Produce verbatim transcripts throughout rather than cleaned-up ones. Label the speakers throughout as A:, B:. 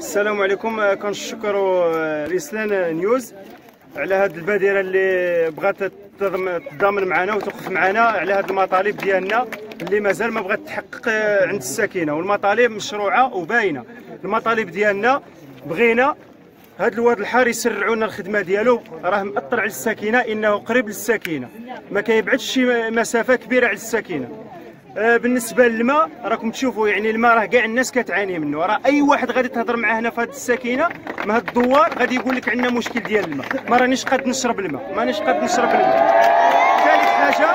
A: السلام عليكم. كنشكروا الاسلام نيوز على هذه البادره اللي بغات تضامن معنا وتوقف معنا على هذه المطالب ديالنا اللي مازال ما بغات تحقق عند الساكنه، والمطالب مشروعه وباينه. المطالب ديالنا بغينا هذا الواد الحار يسرعوا لنا الخدمه ديالو، راه مأثر على الساكنه، انه قريب للساكنه، ما كيبعدش شي مسافه كبيره على الساكنه. آه بالنسبه للماء راكم تشوفوا، يعني الماء راه كاع الناس كتعاني منه، راه اي واحد غادي تهضر معاه هنا في هذه الساكنه مع هذا الدوار غادي يقول لك عندنا مشكل ديال الماء، ما رانيش قاد نشرب الماء، مانيش قاد نشرب الماء. ثالث حاجه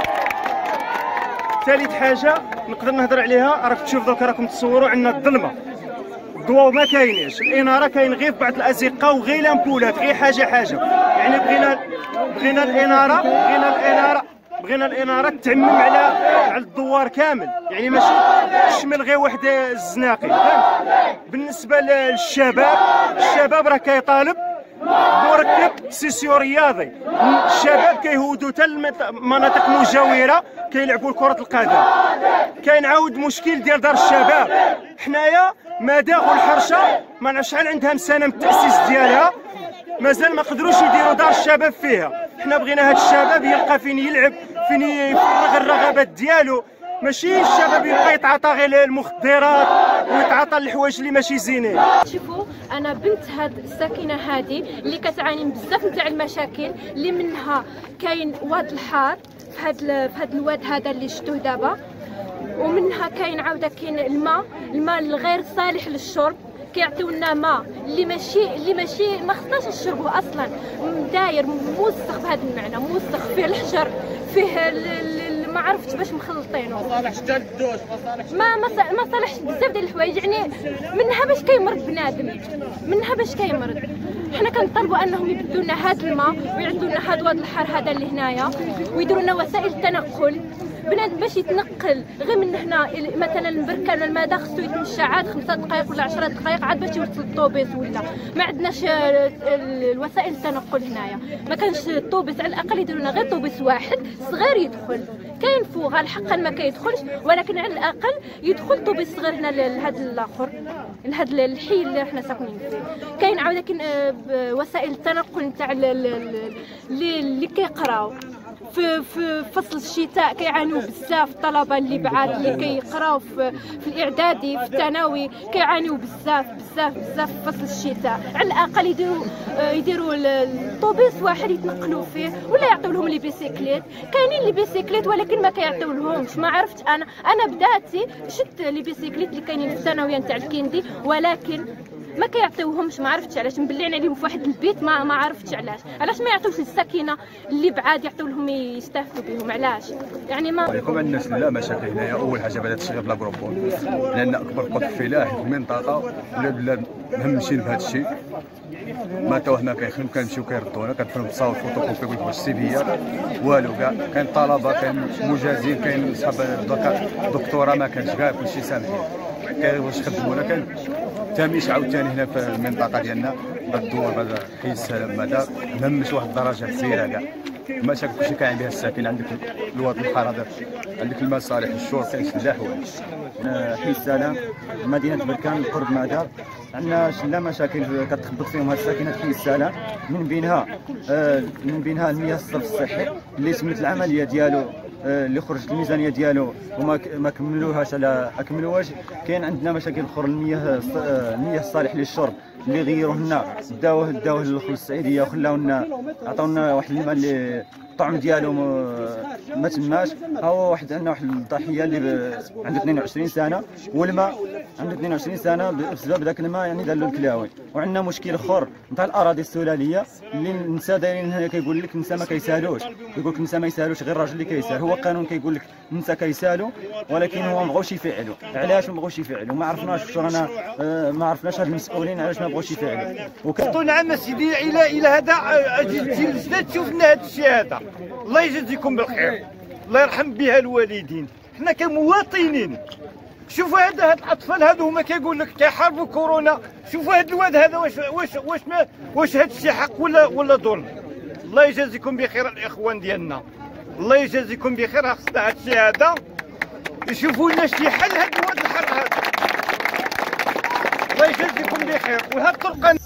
A: ثالث حاجه نقدر نهضر عليها، راك تشوف دوك راكم تصوروا عندنا الظلمه، الضوء ما كاينش، الاناره كاين غير في بعض الازقه وغير لامبولات، غير حاجه حاجه. يعني بغينا بغينا الاناره بغينا الاناره بغينا الاناره تعمم على على الدوار كامل، يعني ماشي تشمل غير واحد الزناقي، فهمت؟ بالنسبه للشباب، الشباب راه كيطالب مركب سيسيو رياضي، الشباب كيهودوا حتى المناطق المجاوره كيلعبوا كره القدم. كاين عاود مشكل ديال دار الشباب، حنايا مداخل الحرشه ما نعرفش شحال عندها من سنه من التاسيس ديالها، مازال ما قدروش يديروا دار الشباب فيها. حنا بغينا هذا الشباب يلقى فين يلعب، فين يفرغ الرغبات ديالو، ماشي الشباب يبقى يتعاطى غير المخدرات ويتعاطى الحوايج اللي ماشي زينين.
B: شوفوا انا بنت هاد الساكنه هذه اللي كتعاني بزاف نتاع المشاكل، اللي منها كاين واد الحار في هاد في هاد الواد هذا اللي شفتوه دابا، ومنها كاين عاوده كاين الماء الماء الغير صالح للشرب، كيعطيو لنا ماء اللي ماشي اللي ماشي ما خصناش نشربوه اصلا، داير موسخ بهذا المعنى، موسخ فيه الحجر، فيه ما عرفتش باش مخلطينه، ما صالحش حتى للدوش، ما صالحش ما ما صالحش بزاف ديال الحوايج، يعني منها باش كيمرض بنادم، منها باش كيمرض. حنا كنطلبوا انهم يبدلوا لنا هذا الماء ويعدوا لنا هذا الواد الحار هذا اللي هنايا، ويديروا لنا وسائل تنقل بنادم باش يتنقل غير من هنا. مثلا بركان المدى خصو يتمشى عاد خمسة دقائق ولا عشرة دقائق عاد باش يوصل الطوبيس، ولا ما عندناش الوسائل التنقل هنايا، ما كانش الطوبيس، على الاقل يديروا لنا غير طوبيس واحد صغير يدخل، كاين فوغال حقا ما كيدخلش، ولكن على الاقل يدخل طوبيس صغير هنا لهذا الاخر، لهذا الحي اللي حنا ساكنين فيه. كاين عاوده كاين وسائل التنقل نتاع اللي اللي كيقراو في في فصل الشتاء، كيعانيو بزاف الطلبه اللي بعاد اللي كيقراو في, في الاعدادي في الثانوي، كيعانيو بزاف بزاف بزاف في فصل الشتاء. على الاقل يديروا يديروا الطوبيس واحد يتنقلوا فيه، ولا يعطيو لهم لي بيسيكليت. كاينين لي بيسيكليت ولكن ما كيعطيو لهمش، ما عرفتش انا انا بداتي شفت لي بيسيكليت اللي كاينين في الثانويه نتاع الكندي، ولكن ما كيعطيوهمش، ما عرفتش علاش، مبلعين عليهم في واحد البيت، ما ما عرفتش علاش علاش ما يعطيوش للساكنه اللي بعاد، يعطيو لهم يستافدوا بهم، علاش يعني ما
C: عليكم. عندنا لا مشاكل هنايا. اول حاجه بدات الشغل بلا كروبون، لان اكبر قطر فلاحي في المنطقه، ولا بلاد مهمشين بهذا الشيء، ما توه ما كيخدم، كنمشيو كيردونا كنفرم تصاور فوتوكوبي كيقول لك واش السيفيات والو كاع، كاين طلبه كاين مجازين كاين صحاب دكتوراه ما كانش كاع كلشي سامحين، كاين واش خدمونا كان تاميش عاوتاني هنا في المنطقه ديالنا. الدور هذا حي السلام هذا مهمش واحد الدرجه كبيره كاع، المشاكل كلشي كاين بها الساكن. عندك الواد الحار هذا، عندك المصالح الشرب، كاين شي حوايج.
D: حي السلام مدينه بركان قرب مدار، عندنا شله مشاكل كتخبط فيهم هاد الساكنه حي السلام، من بينها آه من بينها المياه الصرف الصحي اللي تمت العمليه ديالو، اللي خرجت الميزانيه ديالو وما ما كملوهاش على اكملوهاش. كاين عندنا مشاكل اخرى، المياه المياه الصالح للشرب اللي غيروه لنا، داوه داوه للخل السعيديه وخلاو لنا، عطاونا واحد الماء اللي الطعم ديالو ما تماش. ها هو واحد عندنا واحد الضحيه اللي عنده اثنين وعشرين سنه، والماء عنده اثنين وعشرين سنه بسبب ذاك الماء يعني دار له الكلاوي. وعندنا مشكل اخر نتاع الاراضي السلاليه اللي النساء دايرين هنا، كيقول لك النساء ما كيسالوش، كيقول لك النساء ما يسالوش غير الراجل اللي كيسال. هو قانون كيقول لك النساء كيسالوا، ولكن هو ما بغاوش يفعلوا. علاش ما بغاوش يفعلوا؟ ما عرفناش واش رانا آه ما عرفناش هاد المسؤولين علاش ما بغاوش يفعلوا.
E: وكنتو نعم سيدي الى الى هذا اجي تشوف لنا هذا الشيء هذا، الله يجازيكم بالخير، الله يرحم بها الوالدين. حنا كمواطنين شوفوا هذا هاد الاطفال هادو هما كيقول لك كيحاربوا كورونا، شوفوا هاد الواد هذا واش واش واش ما واش هاد الشيء حق ولا ولا ظلم. الله يجازيكم بخير الاخوان ديالنا، الله يجازيكم بخير. خصنا هاد الشيء هذا يشوفوا لنا شي حل هاد الواد الحر هذا. الله يجازيكم بخير. وهاد الطرقه